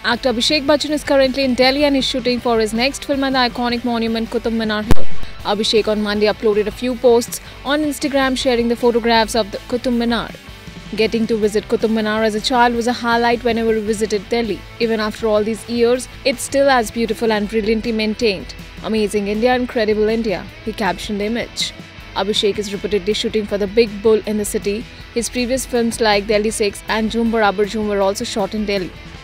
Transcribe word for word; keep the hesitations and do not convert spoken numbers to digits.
Actor Abhishek Bachchan is currently in Delhi and is shooting for his next film at the iconic monument Qutub Minar Hill. Abhishek on Monday uploaded a few posts on Instagram sharing the photographs of the Qutub Minar. Getting to visit Qutub Minar as a child was a highlight whenever we visited Delhi. Even after all these years, it's still as beautiful and brilliantly maintained. Amazing India, incredible India, he captioned the image. Abhishek is reportedly shooting for the Big Bull in the city. His previous films like Delhi six and Jhoom Barabar Jhoom were also shot in Delhi.